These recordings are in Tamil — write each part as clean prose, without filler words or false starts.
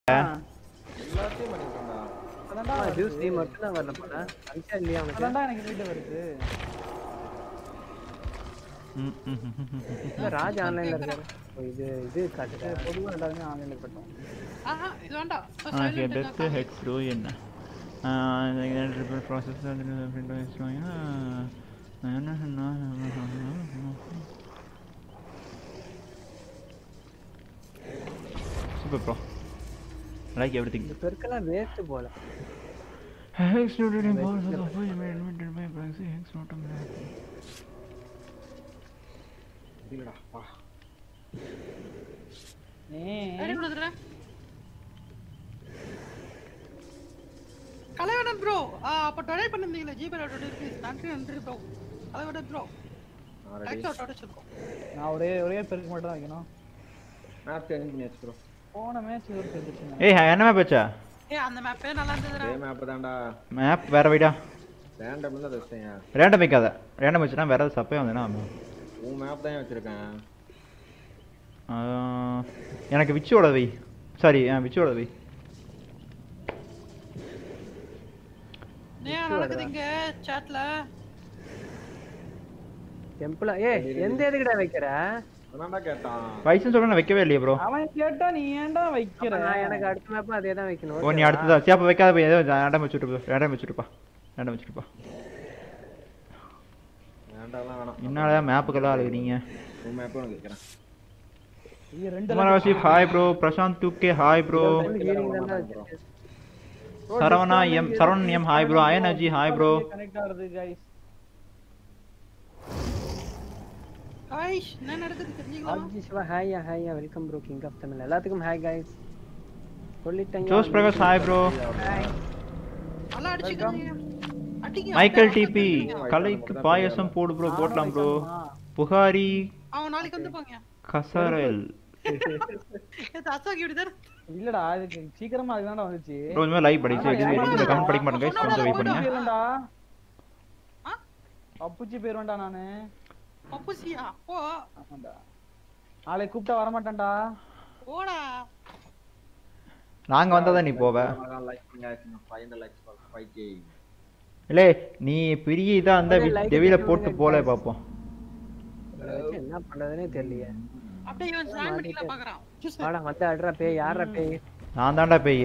எல்லாத்தையும் பண்ணிட்டேன்டா. அதான்டா ஜூஸ் நீ மட்டும் தான் வரல போல. அன்சா இல்லையா உனக்கு? அதான்டா எனக்கு வீட்டு வருது. இல்ல ராஜ் ஆன்லைன்ல இருக்காரு. இது காட்டுது. பொதுவா எல்லாரும் ஆன்லைன்ல கட்டோம். இது வேண்டாம். Okay, death hex through என்ன the process of the window is showing super pro. I like everything. இந்த பெருக்கெல்லாம் வேஸ்ட் போல. Hex loaded in balls of the full invented by Braxy Hex not a man. இல்லடா வா. அடி கொடுத்துற. கலைவணன் ப்ரோ அப்ப டொனேட் பண்ணிருந்தீங்களே ஜிபே ₹20 நன்றி ப்ரோ. கலைவணன் ப்ரோ. நான் ஒரே பெருக்கு மட்டும் தான் வைக்கணும். மேப் சேஞ்ச் பண்ணியாச்சு ப்ரோ. போன மேட்ச் ஒரு செஞ்சுட்டேன். ஏய் என்ன மேப் வெச்சா? அந்த மேப்பே நல்லா இருந்துதுடா. ஏ மேப் தான்டா. மேப் வேற வைடா. ரேண்டம் தான் வெச்சேன். ரேண்டம் வைக்காத. ரேண்டம் வெச்சனா வேற ஏதாவது சப்பே வந்தேனா. உன் மேப் தான் வச்சிருக்கேன். எனக்கு விச்சோட வை. சாரி விச்சோட வை. நீ நடக்குதுங்க சாட்ல. டெம்பிள் எந்த எதுக்குடா வைக்கற? அதான்டா கேட்டான். வைசன் சொல்றேன் வைக்கவே இல்லையே ப்ரோ. அவன் கேட்டா நீ ஏன்டா வைக்கற? நான் எனக்கு அடுத்த மேப் அதே தான் வைக்கணும். ஓ நீ அடுத்ததா சேப்ப வைக்காத போய் ஏதோ ரேண்டம் வச்சிட்டுப்பா. ரேண்டம் வச்சிட்டுப்பா. ரேண்டம்லாம் வேணாம். என்னடா மேப்புக்கெல்லாம் அழுகுறீங்க? உன் மேப் நான் வைக்கிறேன். ये कुमारवासी hi bro Prashant 2k hi bro Saravan M hi bro आयन अजी हाय ब्रो कनेक्ट ஆகுது गाइस गाइस என்ன நடக்குது தெரியுங்களா Aji Siva hi welcome bro king of Tamil எல்லாத்துக்கும் ஹாய் गाइस சொல்லிட்டேன் ஜோஸ் பிரகாஷ் ஹாய் ப்ரோ நல்லா அடிச்சிக்கங்க அடிங்க மைக்கேல் டிபி கலைக்கு பாயசம் போடு ப்ரோ போடலாம் ப்ரோ புகாரி அவன் நாளைக்கு வந்து போங்க கசரல் இல்லடா இதுக்கு சீக்கிரமா அதுதான்டா வந்துச்சு ப்ரோ இந்த லைவ் படிச்சு இந்த கமெண்ட் படிக்க மாட்டேங்க गाइस கொஞ்சம் வெயிட் பண்ணுங்க அப்புச்சி பேர் வேண்டா நானு அப்புச்சியா போ ஆமாடா ஆளை கூப்பிட்டா வர மாட்டேன்டா போடா நாங்க வந்தா நீ போவே லைக் பண்ணுங்க ஃபைனல் லைக்ஸ் 5k இல்ல நீ பெரிய இதா அந்த டெவில போட்டு போலே பாப்போம் என்ன பண்றதுனே தெரியல அப்படியே இவன் ஸ்நாக் பண்ணில பாக்குறான் வாடா வந்து அடறா பேய் யாரா பேய் நான் தான்டா பேய்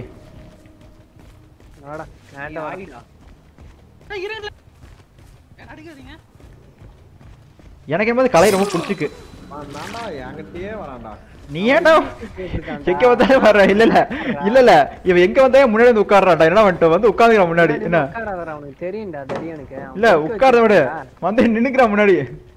வாடா கேண்ட வாடா டேய் இருங்க அடிக்காதீங்க எனக்கு என்னது கலை ரொம்ப பிடிச்சிருக்கு நான்டா என்கிட்டயே வரான்டா நீ ஏன்டா எங்க வந்தாலே வர இல்ல இவன் எங்க வந்தாலே முன்னாடி வந்து உட்கார்றான்டா என்ன பண்ணிட்டு வந்து உட்கார்ந்துற முன்னாடி என்ன உட்கார வர அவனுக்கு தெரியும்டா தடியனுக்கு இல்ல உட்கார்றத விட வந்து நின்னுக்குறா முன்னாடி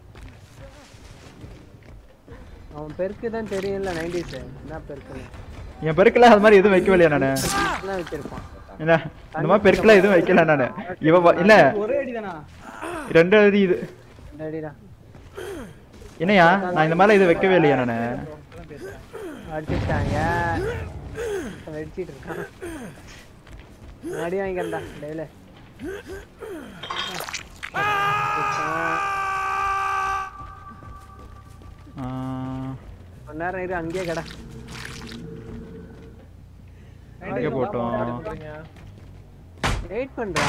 அவன் பெருக்கு தான் தெரியும்ல 90s என்ன பெருக்கு என் பெருக்குல அது மாதிரி எதுவும் வைக்கவே இல்லையா நானு என்ன வச்சிருப்பான் என்ன இந்த மாதிரி பெருக்குல எதுவும் வைக்கல நானு இவ இல்ல ஒரே அடிதானா ரெண்டு அடி இது அடிடா என்னையா நான் இந்த மாதிரி இது வைக்கவே இல்லையா நானு அடிச்சிட்டாங்க வெடிச்சிட்டு இருக்கான் அடி வாங்கிக்கண்டா டேல நேரம் இரு அங்கேயே கடை அங்கே போட்டோம் வெயிட் பண்றா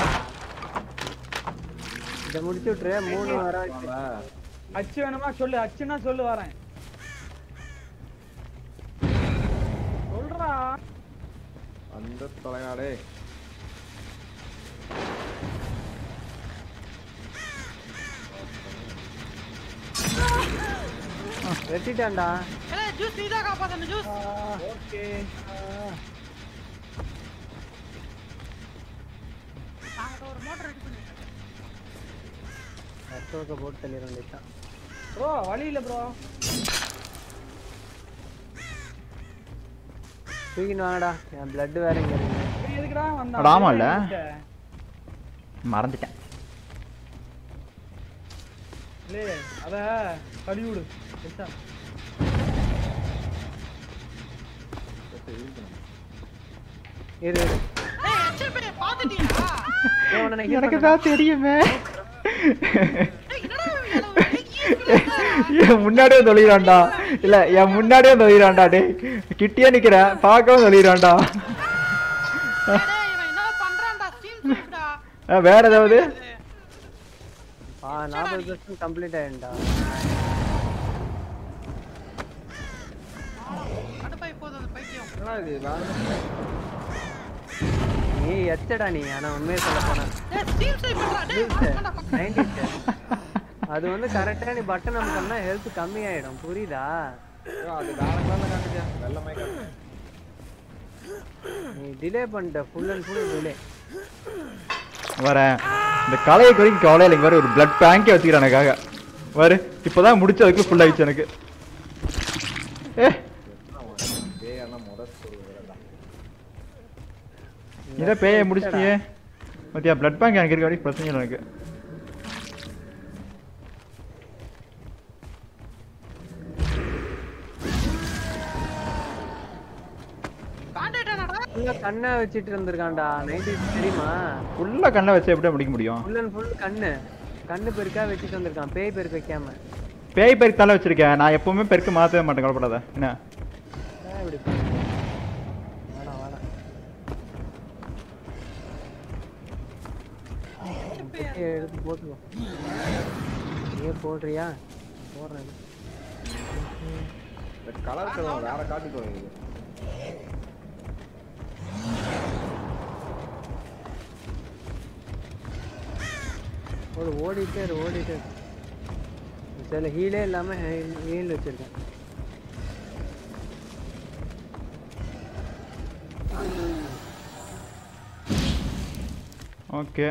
இத முடிச்சு விட்டுரு 3 வர அச்சு வேணுமா சொல்லு அச்சுனா சொல்லு வரேன் சொல்றா அந்த தலையாடே வெட்டிட்டான்டா ஏய் ஜூஸ் நீதா காப்பாத்தணும் ஜூஸ் ஓகே நான் ஒரு மோட்டர் ரெடி பண்ணிட்டேன் அசோக போட் தள்ளிர வேண்டியதான் ப்ரோ வழி இல்ல ப்ரோ தூக்கிட்டு வாங்கடா என் blood வேற இங்க இருக்கு நீ எதுக்குடா வந்தா ஆமா இல்ல மறந்துட்டேன் லே அத கடி விடு வெச்சா இரு ஏய் அச்சப்பே பாத்துட்டியா எனக்கு தான் தெரியுமே என்னடா என் முன்னாடியே தொழிறான்டா. இல்ல என் முன்னாடியே தொழிறான்டா. டேய் கிட்டியே நிக்கிறேன் பார்க்கவும் தொழிறான்டா. வேற ஏதாவது 40% கம்ப்ளீட் ஆயிடும்டா. நீ எச்சடா நீ. ஆனா உண்மையை சொல்ல போனா அது வந்து கரெக்டா நீ பட்டன் அமுக்கணும்னா ஹெல்த் கம்மி ஆயிடும். புரியுதா? நீ டிலே பண்ணிட்ட. Full and full delay. வரேன் இந்த கலையை குறிக்கும் கவலை இல்லைங்க. வேற ஒரு பிளட் பேங்கே வச்சுக்கிறேன் எனக்காக. வரு இப்பதான் முடிச்சதுக்கு ஃபுல் ஆயிடுச்சு எனக்கு. இதை பேயை முடிச்சிட்டியே மத்தியா. பிளட் பேங்க் எனக்கு இருக்க வரைக்கும் பிரச்சனை இல்லை எனக்கு. கண்ணை வச்சிட்டு இருந்திருக்கான்டா 90s தெரியுமா? ஃபுல்லா கண்ணை வச்சு எப்படி முடிக்க முடியும்? ஃபுல் அண்ட் ஃபுல் கண்ணு பெருக்கா வச்சிட்டு வந்திருக்கான். பேய் பெருக்கு வைக்காம. பேய் பெருக்கு தலை வச்சிருக்கேன் நான். எப்பவுமே பெருக்கு மாத்தவே மாட்டேன். கவலைப்படாத. என்ன எடுத்து போட்டுக்கோ. நீ போடுறியா? போடுறேன். கலர் வேற காட்டிக்கோ. ஓடிட்டே சில ஹீலே இல்லாம ஹீல் வச்சிருக்கேன். ஓகே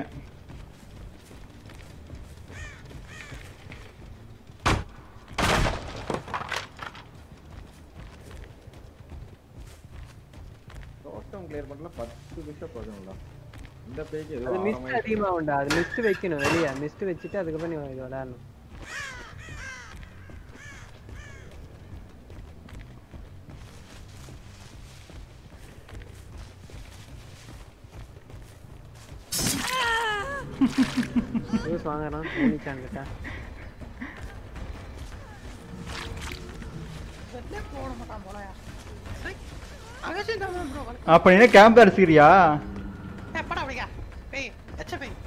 கிளியர் பண்ணல 10 பிஷப் போடுங்களா. இந்த பேஜ் அது மிஸ்ட் அதிகமா உண்டா. அது மிஸ்ட் வைக்கணும் வெளிய. மிஸ்ட் வச்சிட்டு அதுக்கு அப்புறம் நீ இது விளையாடணும். யூஸ் வாங்குறான் ஓனிச்சான்கிட்ட. வெல்ல போட மாட்டான் போலயா. அப்ப நீ கேம்ப் அடிச்சிரியா? படா அப்படியா பேய் எச்ச பேய்.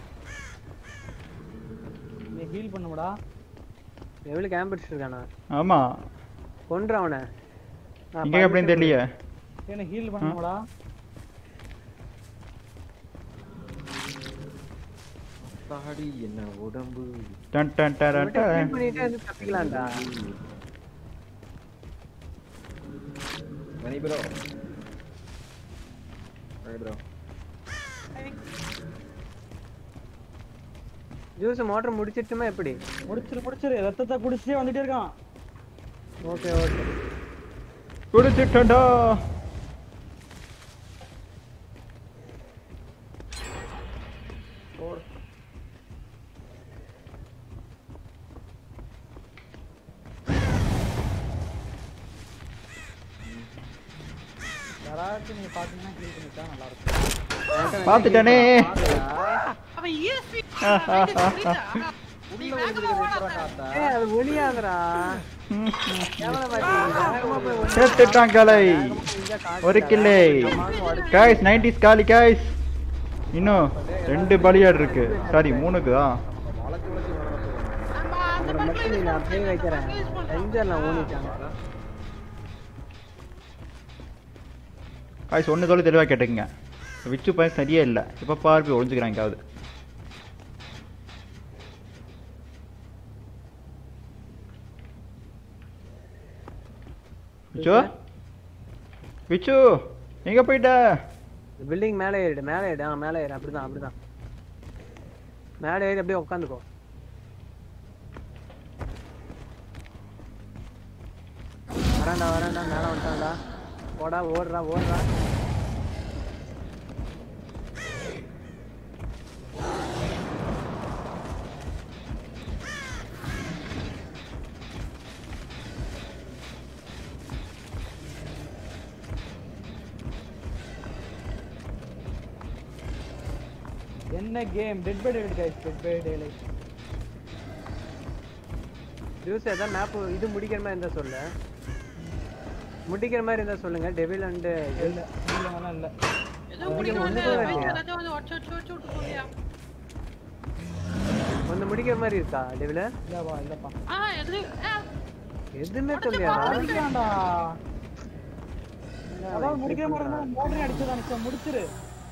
நீ ஹீல் பண்ணுடா. எவ்வளவு கேம்ப் அடிச்சிருக்கானா? ஆமா கொன்ற அவனை. இங்க எப்படின்னு தெரியலையே. என்ன ஹீல் பண்ணுடா. தாடி என்ன உடம்பு டன் டன் டன் டன் பண்ணிட்டே தப்பிக்கலாம்டா. Mani bro bro juice motor முடிச்சிட்டுமா எப்படி? முடிச்சிரு ரத்தத்தை குடிச்சிட்டே வந்துட்டே இருக்கான். ஓகே குடிச்சிட்டடா. யாராச்சும் நீங்க பாத்தீங்கன்னா ஹீல் பண்ணிட்டா நல்லா இருக்கும். பாத்துட்டனே. அவன் ஈஎஸ்பி அது ஒளியாதடா. செத்துட்டான் கலை. ஒரு கில்லே गाइस 90s காலி गाइस. இன்னும் 2 பலியாட் இருக்கு. சாரி 3க்கு தான். நான் அப்படியே வைக்கிறேன். செஞ்சலாம் ஓனிச்சான். गाइस ஒன்னு சொல்ல தெளிவா கேட்டுங்க. விச்சு பையன் சரியே இல்ல. இப்ப பாரு போய் ஒளிஞ்சுக்கறாங்க காது. விச்சு எங்க போயிட்ட? பில்டிங் மேலே ஏறு. மேலே ஏறு. அப்படிதான் மேலே ஏறி அப்படியே உட்காந்துக்கோ. வராண்டா மேலே வந்துட்டான்டா. போடா ஓடுறா. என்ன game? Dead by daylight guys. Dead by daylight juice ஏதா மேப் இது முடிக்கிற மாதிரி இருந்தா சொல்லு. முடிக்கிற மாதிரி இருந்தா சொல்லுங்க. டெவில் அண்ட் இல்ல இல்லலாம் இல்ல. ஏதோ முடிக்கிற மாதிரி ஏதாச்சும் வந்து ஒச்சு போறியா? வந்து முடிக்கிற மாதிரி இருக்கா டெவில்? இல்லப்பா இல்லப்பா. எதுமே சொல்லியாடா? முடிக்கலாம்டா. அதான் முடிக்கிற மாதிரி இருந்தா மோட்டர் அடிச்சதா நிச்ச முடிச்சிரு.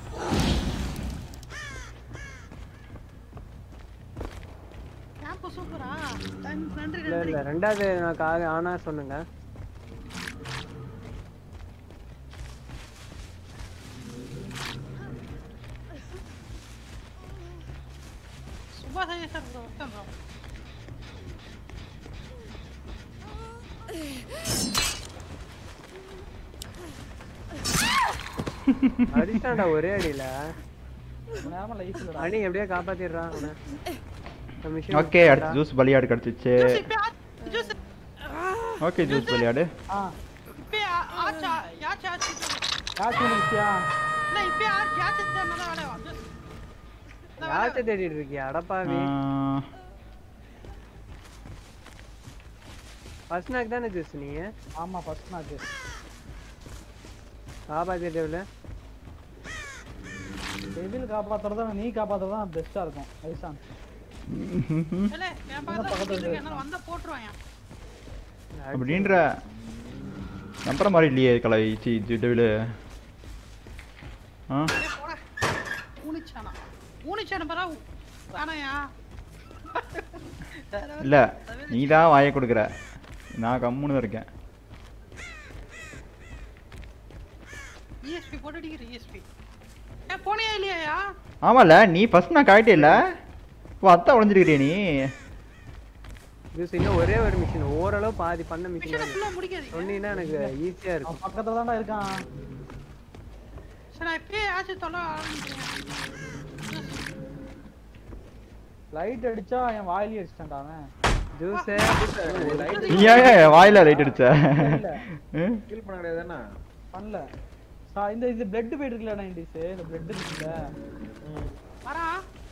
கேம்ப் சூப்பரா. நன்றி இல்ல இல்ல ரெண்டாவது நான் ஆனா சொன்னுங்க. சுபாஷ் சார் ப்ரோ ப்ரோ. அடிச்சான்டா ஒரே அடியில. நாம லைஃப்ல அனி எப்படியே காப்பாத்திடுறான் அவனை. ஓகே அடுத்து ஜூஸ் பலியாடு கிடைச்சிச்சு. ஓகே ஜூஸ் பலியாடு. இப்ப ஆச்சா யாச்சா யாச்சு நிச்சியா. இல்ல இப்ப யாச்சு தானடா வாடா. யாச்ச தேடிட்டு இருக்கியா அடப்பாவி? ஃபர்ஸ்ட் நாக் தானே ஜூஸ் நீ? ஆமா ஃபர்ஸ்ட் நாக். காப்பாத்திட்டேவ்ல. டெவில் காப்பாத்துறதா நீ காப்பாத்துறதா பெஸ்டா இருக்கும் ஐசான். இல்ல என் பக்கத்துல இருக்கேன் வந்தா போட்றோம். அப்படின்ற நம்பற மாதிரி இல்லையே கலை சி டெவில். ஊனிச்சானா பரா ஆனாயா? இல்ல நீதான் வாயை கொடுக்குற. நான் கம்முன்னு இருக்கேன். ESP போட்டு அடிக்கிற ESP. போனியா இல்லையா? ஆமால நீ ஃபர்ஸ்ட் நான் காயிட்டே இல்ல. அத்தா உடைஞ்சிருக்கிறிய நீ. ஜூஸ் இன்னும் ஒரே ஒரு மிஷன் ஓரளவு பாதி பண்ண மிஷன் ஃபுல்லா முடிக்காது. சொன்னீனா எனக்கு ஈஸியா இருக்கும். பக்கத்துல தான்டா இருக்கான். சரி நான் இப்பே ஆச்சு தொல்ல ஆரம்பிச்சேன். லைட் அடிச்சா என் வாயிலே அடிச்சான்டா அவன். ஜூஸ் ஏன் வாயில லைட் அடிச்ச? கில் பண்ண கிடையாதுன்னா பண்ணல. இந்த இது பிளட் போயிட்டு இருக்குல 90s இந்த பிளட் இருக்குல. வரா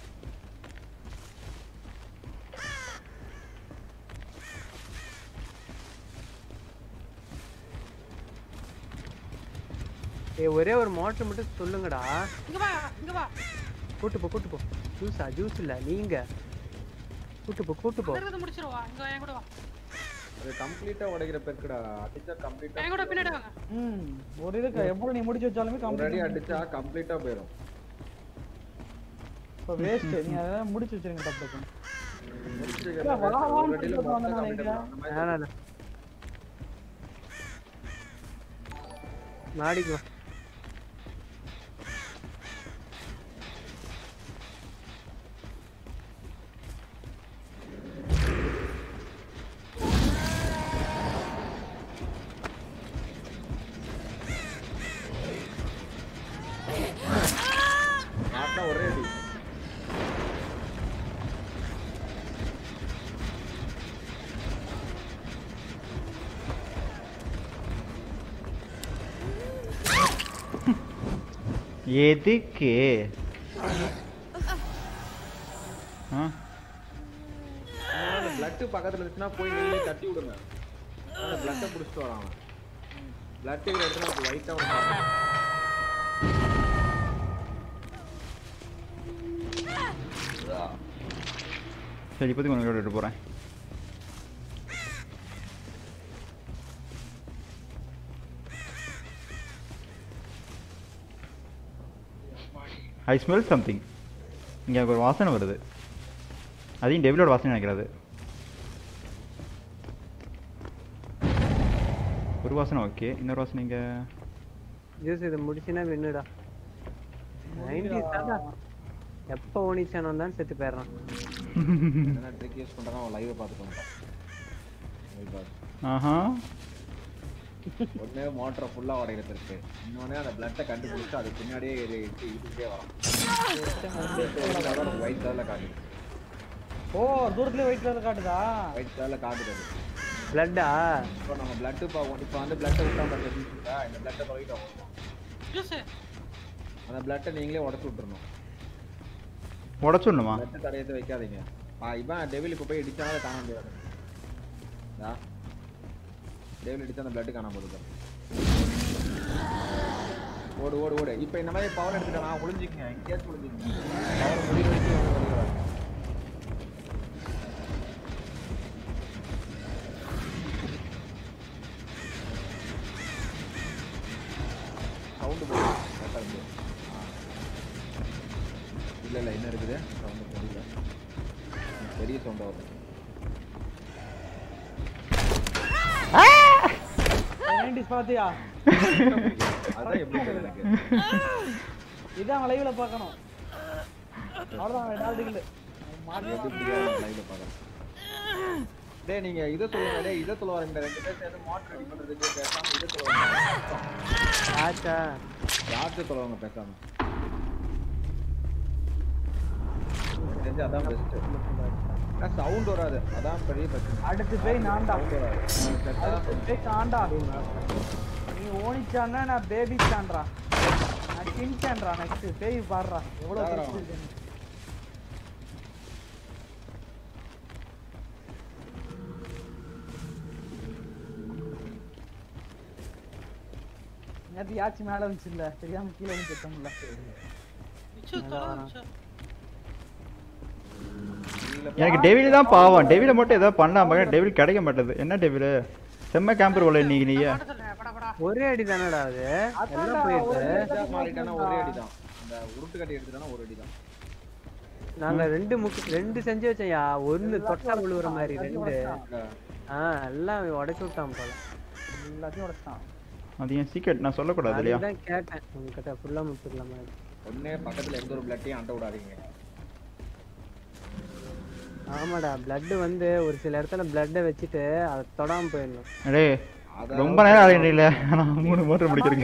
ஒரே ஒரு மோட்டர் மட்டும் சொல்லுங்கடா. இங்க வா கூட்டு போ. ஜூஸ் இல்ல நீங்க கூட்டு போ. அங்க முடிச்சிருவா. இங்க என் கூட வா. அது கம்ப்ளீட்டா உடைக்கிற பெர்க்குடா. அடிச்சா கம்ப்ளீட்டா என் கூட பின்னாடி வாங்க. ஒரு இதுக்கு எவ்வளவு நீ முடிச்சு வச்சாலுமே கம்ப்ளீட்டா அடிச்சா கம்ப்ளீட்டா போயிடும். So waste. நீ அத முடிச்சு வச்சிருங்க டப்புக்கு. முடிச்சிருக்கா ஒரு அடியில மொத்தம் மாடிக்கு வா. நாட்டா ஒரே அடி. எதுக்கு? பிளட் பக்கத்துல இருந்துச்சுன்னா போய் நீங்க தட்டி விடுங்க. பிளட்டை புடிச்சிட்டு வரான். பிளட் எடுத்துனா ஒயிட்டா வந்து சரி இப்போதைக்கு உனக்கு எடுத்து போறேன். I smell something. இங்கே ஒரு வாசனை வருது. அதையும் டெவிலோட வாசனை நினைக்கிறது. ஒரு வாசனை ஓகே. இன்னொரு வாசனை இங்கே ஜூஸ் இதை முடிச்சுன்னா வின்னுடா. 90s தான்டா. எப்போ ஓனிச்சானோ தான் செத்து போயிடுறான். என்ன ட்ரிக் யூஸ் பண்றானோ அவன் லைவ் பார்த்துக்கோங்க. ஆஹா ஒண்ணே மோட்டர் ஃபுல்லா உடைக்கிறது இருக்கு. இன்னொன்னே அந்த பிளட்டை கண்டுபிடிச்சு அது பின்னாடியே இதுக்கே வரும். ஒயிட் கலர்ல காட்டுது. ஓ தூரத்துல ஒயிட் கலர்ல காட்டுதா? ஒயிட் கலர்ல காட்டுது. பிளட்டா? இப்போ நம்ம பிளட் இப்போ வந்து பிளட்டை விட்டா பார்த்தீங்களா? இந்த பிளட்டை போயிட்டோம். அந்த பிளட்டை நீங்களே உடைச்சு விட்டுறணும். உடைச்சுடணுமா? பிளட்டை தடையத்தை வைக்காதீங்க. இவன் டெவில் இப்போ போய் இடிச்சாலும் காண முடியாது. டேவில் அடிச்சு அந்த பிளட் காணாம போகுது. ஓடு ஓடு ஓடு. இப்போ இந்த மாதிரி பவர் எடுத்துட்டா ஒளிஞ்சிக்கங்க, எங்கேயாச்சும் ஒளிஞ்சிக்கங்க. பவர் முடிய வரைக்கும் வெளியே சவுண்டு போகுது. இல்லை என்ன இருக்குது சவுண்டு தெரியல, பெரிய சவுண்ட் வருது. 90s பாத்தியா? அதான் எப்படி எனக்கு இதான் லைவ்ல பார்க்கணும். அவ்வளவுதான் டால்டிகள் மாத்தி லைவ்ல பார்க்கணும். டேய் நீங்க இத சொல்லுங்க. டேய் இத சொல்ல வரீங்க ரெண்டு பேர் சேர்ந்து மாட் ரெடி பண்றதுக்கு பேசாம இத சொல்லுங்க. ஆச்சா யார்ட்ட சொல்லுவாங்க பேசாம? தெரிஞ்ச அதான் பெஸ்ட். நான் சவுண்ட் வராது, அதான் பெரிய பிரச்சனை. அடுத்து போய் நான்டா சவுண்ட் போய் காண்டா. நீ ஓனிச்சான்னா நான் பேபி சான்றா, நான் கின்சான்றா. நெக்ஸ்ட் பேய் பாடுறா எவ்வளவு இருக்கு. நேத்து யாச்சி மேல வந்துச்சு இல்ல, தெரியாம கீழே வந்து செத்தோம்ல. எனக்கு டெவில் தான் பாவம். டெவில மட்டும் ஏதாவது பண்ணாம டெவில் கிடைக்க மாட்டேது. என்ன டெவில் செம்ம கேம்பர் போல இன்னைக்கு நீ. ஒரே அடி தானடா அது. எல்லாம் போயிட்டு மாறிட்டானா ஒரே அடி தான். அந்த உருட்டு கட்டி எடுத்துட்டானா ஒரு அடி தான். நாங்க ரெண்டு செஞ்சு வச்சேன்யா. ஒன்னு தொட்டா விழுவுற மாதிரி ரெண்டு. எல்லாம் உடைச்சு விட்டான் போல. எல்லாத்தையும் உடைச்சான். அது ஏன் சீக்ரெட் நான் சொல்லக்கூடாது இல்லையா? அதான் கேட்டேன் உங்ககிட்ட. ஃபுல்லா முடிச்சிடலாமா? ஒண்ணே பக்கத்துல எந்த ஒரு பிளட்டையும் அண்ட விடாதீங்க. ஆமாடா பிளட் வந்து ஒரு சில இடத்துல பிளட்டை வச்சுட்டு அதை தொடாம போயிடணும். அடே ரொம்ப நேரம் ஆடினீங்களே. நான் 3 மோட்டர் முடிக்கிறேன்.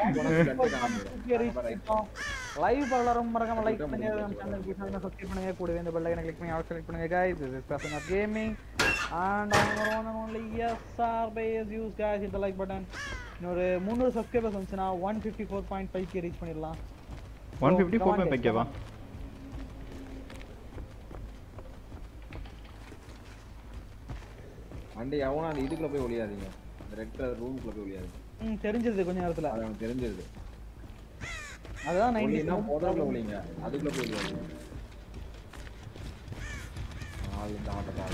லைவ் பலரும் மறக்காம லைக் பண்ணுங்க, நம்ம சேனலுக்கு சப்ஸ்கிரைப் பண்ணுங்க, கூடவே இந்த பெல் ஐகானை கிளிக் பண்ணி ஆல் செலக்ட் பண்ணுங்க guys. This is Person of Gaming and our one and only SRBase use guys. hit the like button. இன்னொரு 300 சப்ஸ்கிரைபர்ஸ் வந்துச்சுனா 154.5k ரீச் பண்ணிடலாம். 154.5k வா? அண்டே அவனா அந்த இதுக்குள்ள போய் ஒளியாதீங்க. அந்த ரெட் கலர் ரூமுக்குள்ள போய் ஒளியாதீங்க. தெரிஞ்சது கொஞ்ச நேரத்துல. அது எனக்கு தெரிஞ்சது. அதான் 90 னா போதறல ஒளிங்க. அதுக்குள்ள போய் ஒளியாதீங்க. ஆளு தாண்டா.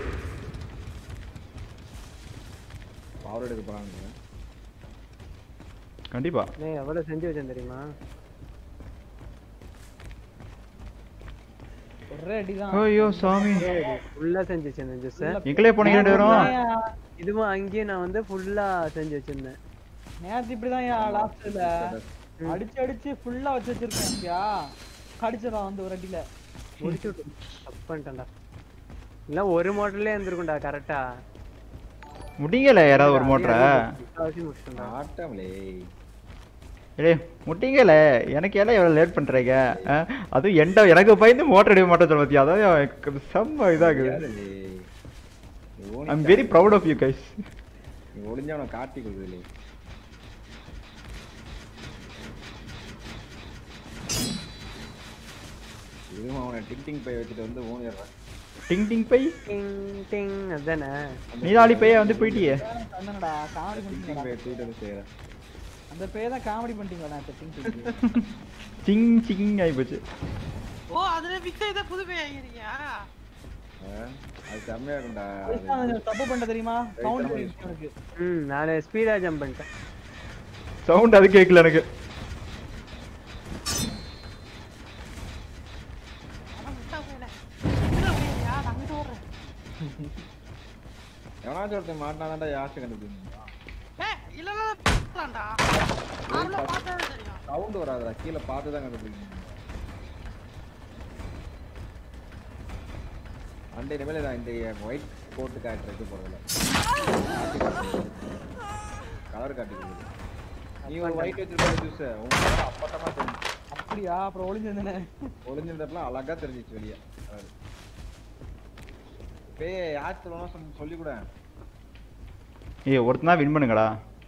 பவர் எடுக்க போறாங்க. கண்டிப்பா. நீ எவ்வளவு செஞ்சு வச்சேன் தெரியுமா? ஒரே அடிதான். ஐயோ சாமி. ஃபுல்லா செஞ்சு வச்சேன் ஜூஸ். நீங்களே போனீங்க ரெண்டு பேரும். இதுவும் அங்கேயே நான் வந்து ஃபுல்லா செஞ்சு வச்சிருந்தேன். நேத்து இப்படிதான் லாஸ்ட்ல அடிச்சு ஃபுல்லா வச்சிருக்கேன்யா. கடிச்சடா வந்து ஒரு அடியில முடிச்சு விட்டு தப்பு பண்ணிட்டேன்டா. இல்ல ஒரு மோட்டர்லயே இருந்திருக்கும்டா கரெக்டா. முடிங்கல யாராவது ஒரு மோட்டரை ஆட்டம்லே. ஏய் முட்டிங்கல எனக்கு எல்லாம் எவ்வளவு லேட் பண்றீங்க. அது எனக்கு பயந்து மோட்டர் எடுக்க மாட்டேன் சொல்ல பத்தியா. அதாவது செம்ம இதாகுது. I am very proud of you guys. நீ ஒளிஞ்சா அவனை காட்டி கொடுக்குதுலே. இதுவும் அவனை டிங் பை வச்சுட்டு வந்து ஓனிடுறான். டிங் பை டிங் அதானே. நீதாளி பைய வந்து போயிட்டியே. என்னடா காமெடி பண்ணிட்டீங்க. பை தூக்கிட்டு வந்து சேர. அந்த பேய் தான் காமெடி பண்ணிட்டீங்களா? நான் சிங் ஆயி போச்சு. ஓ அதுல விக்ஸ் இத புது பேய் ஆகிறியா? அது செம்மையா இருக்கும்டா. தப்பு பண்ண தெரியுமா? சவுண்ட் எனக்கு. நான் ஸ்பீடா ஜம்ப் பண்ணிட்டேன். சவுண்ட் அது கேக்கல எனக்கு. எவனாச்சும் ஒருத்தன் மாட்டினாதான்டா யாச்சு கண்டுபிடிக்கணும். சவுண்ட் வராதுடா, கீழே பார்த்து தான் கண்டுபிடிக்கணும். அண்டை இனிமேல் தான் இந்த ஒயிட் கோட்டு காட்டுறது போறதில்ல, கலர் காட்டி கொடுக்குது. நீ ஒரு ஒயிட் வச்சிருக்க ஜூஸ் உங்களுக்கு அப்பட்டமா தெரியும். அப்படியா? அப்புறம் ஒளிஞ்சிருந்தேனே. ஒளிஞ்சிருந்தப்பலாம் அழகா தெரிஞ்சிச்சு வெளியே கலர். பே யார் சொல்லணும் சொல்லி கூட. ஏய் ஒருத்தனா வின் பண்ணுங்கடா.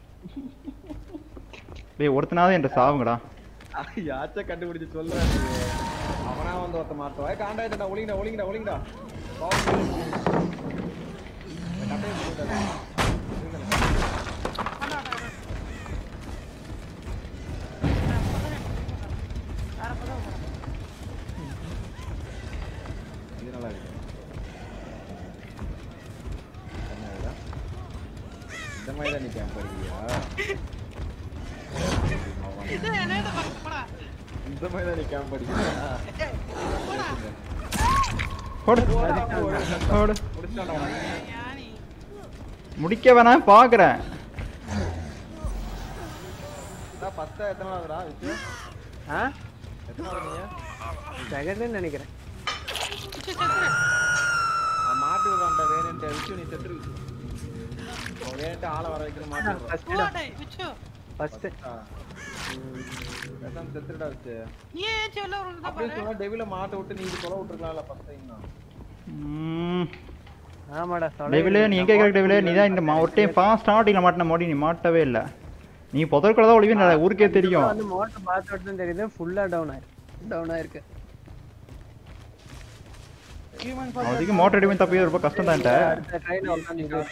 டேய் ஒருத்தனாவது என்ற சாவுங்கடா. யாச்ச கண்டுபிடிச்சு சொல்றேன். அவனா வந்து ஒருத்த மாட்டோம். காண்டாயிட்டா ஒளிங்கடா ஒளிங்கடா ஒளிங்கடா. கட்டையை போட்டாரு. இது நல்லா இருக்கு. என்னடா? இந்த மாதிரி தான் நீ கேம்ப் அடிக்கிறியா? இது என்னடா பக்கடா இந்த மாதிரி தான் நீ கேம்ப் அடிக்கிறியா? போடு போடு முடிச்சானே யானி முடிக்க வேணாம் பாக்குறேன். நான் 10 எத்தனாவதுடா விச்சு? ஆ எத்தனாவது நீ? செகண்ட்னு நினைக்கிறேன். விச்சு செத்துரு மாட்டி விடுறான்டா வேணுன்ட்டு விச்சு நீ செத்துரு. வேணுன்ட்டு ஆளை வர வைக்கணும் மாட்டி விடுறான். ஃபர்ஸ்ட் ஓடே விச்சு ஃபர்ஸ்ட் பேசாம செத்துடா விச்சு. நீ ஏன் செல்ல வரணும் அப்படியே பாரு சொன்னா டெவில மாட்ட விட்டு நீ இது கொலை விட்டுருக்கலாம்ல ஃபர்ஸ்ட் டைம் தான். ஆமாடா டெவிலே நீ எங்க இருக்க டெவிலே? நீ தான் இந்த ஒரு டைம் ஃபாஸ்ட் ஸ்டார்டிங்ல மாட்டின மோடி நீ மாட்டவே இல்ல. நீ புதற்குள்ள தான் ஒளிவே ஊருக்கே தெரியும். வந்து மோட்டர் பார்த்துட்டு தான் தெரியுது ஃபுல்லா டவுன் ஆயிருக்கு. அதுக்கு மோட்டர் அடிமை தப்பியது ரொம்ப கஷ்டம் தான்ட்ட. அடுத்த ட்ரெயின் உட்காந்து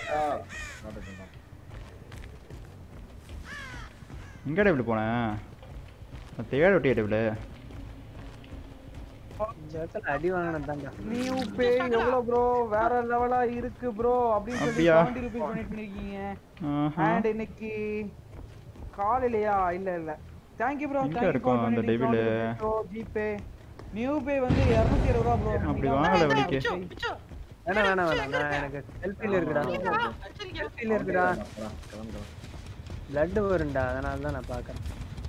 எங்க டெவில போனேன்? தேட விட்டியா டெவில? அடி வாங்கினதாங்க. நியூ பே எவ்வளவு ப்ரோ? வேற லெவலா இருக்கு ப்ரோ அப்படின்னு சொல்லி அப்படியா? 70 ரூபீஸ் டொனேட் பண்ணிருக்கீங்க. ஆஹா. அண்ட் இன்னைக்கு காலையிலயா? இல்ல தேங்க் யூ ப்ரோ. எங்க இருக்கும் அந்த டெவில்? ஜிபே நியூ பே வந்து 220 ரூபாய் ப்ரோ. அப்படி வாங்கல வெளிக்கு. விச்சு விச்சு வேணாம் நான் எனக்கு செல்ஃபில இருக்குடா. செல்ஃபில இருக்குடா. கிளம்பு. பிளட் வரும்டா, அதனால தான் நான் பார்க்கறேன்.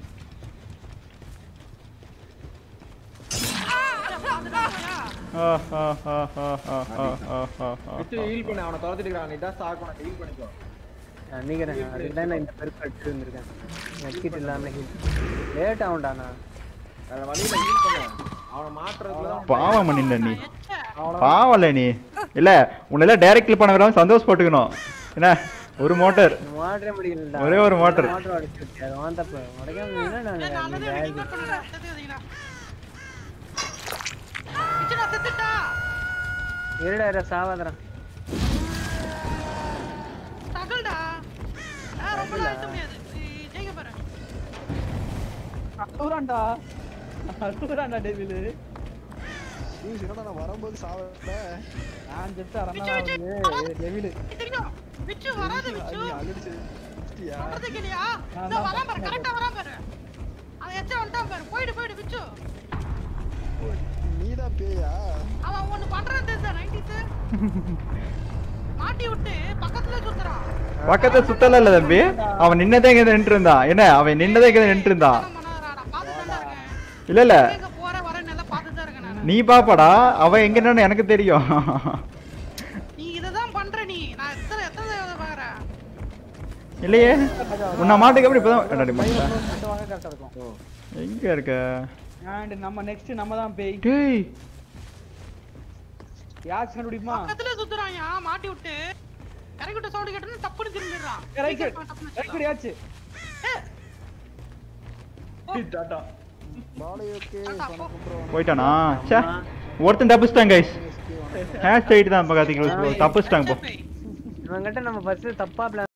விச்சு ஹீல் பண்ணு. அவனை துரத்திட்டு இருக்கான். நீ தான் ஸ்டார்ட் பண்ண ஹீல் பண்ணிக்கோ. நினைக்கிறேன் அதுக்கு தான் நான் இந்த பெருக்கு அடிச்சு வந்திருக்கேன். நக்கிட்டு இல்லாம லேட் ஆகும்டா. நான் வேற வழியில ஹீல் பண்ணு. அவனை மாட்டுறதுல தான் பாவம் பண்ணிட்ட நீ. பாவம்ல நீ. இல்ல உன்ன டைரக்ட்லி பண்ண வராம சந்தோஷப்பட்டுக்கணும். என்ன ஒரு மோட்டார் மாட்டவே முடியலடா. ஒரே ஒரு motor. மோட்டர் அடிச்சு விட்டு அது வாந்தப்ப உடைக்காம என்ன நான் நல்லதே ரிகார்ட் பண்ணுடா செத்துறீங்களா விச்சு நான் செத்துட்டா இருடா சாவாதடா. தகல்டா ரொம்ப நாள் முடியாது ஜெயிக்க பாரு அழுறான்டா டெவில். நீ சிறடா நான் வரும்போது சாவல. நான் ஜெஸ்ட் அரனா டெவில். தெரியும் விச்சு வராது விச்சு அழுச்சு டியா. சொல்றது கேளியா நான் வராம பாரு கரெக்ட்டா வராம பாரு அவன் எச்ச வந்துட்டான் பாரு போய்டு விச்சு நீதான் பேயா? அவன் ஒன்னு பண்றது தெரியுதா 90s மாட்டி விட்டு பக்கத்துல சுத்துறான் பக்கத்துல சுத்தல இல்ல தம்பி. அவன் நின்னதே இங்க நின்று இருந்தான். என்ன அவன் நின்னதே இங்க நின்று இருந்தான். இல்ல இல்ல எங்க போற வர நல்லா பாத்துட்டு தான் இருக்கேன் நான் நீ பாப்பாடா. அவன் எங்க நின்னு எனக்கு தெரியும். நீ இததான் பண்ற நீ நான் எத்தனை பாக்குறேன் இல்லையே உன்ன மாட்டுக்கு எப்படி இப்பதான் என்னடி மச்சான்? வாங்க கரெக்டா இருக்கும். எங்க இருக்க? அண்ட் நம்ம நெக்ஸ்ட் நம்ம தான் பேய். டேய் யாக்ஸ் கண்டுபிடிமா? பக்கத்துல சுத்துறான்யா மாட்டி விட்டு கரெக்ட் சவுண்ட் கேட்டா தப்புன்னு திரும்பிடுறான் ரைட் யாச்சு. டாடா. பாலை ஓகே வணக்கம் ப்ரோ. போயிட்டானா? ச்சே ஒருத்தன் தப்பிச்சிட்டான் गाइस. ஹேஷ் ரைட் தான் பாத்தீங்களா? தப்பிச்சிட்டாங்க போ. இவங்கிட்ட நம்ம ஃபர்ஸ்ட் தப்பா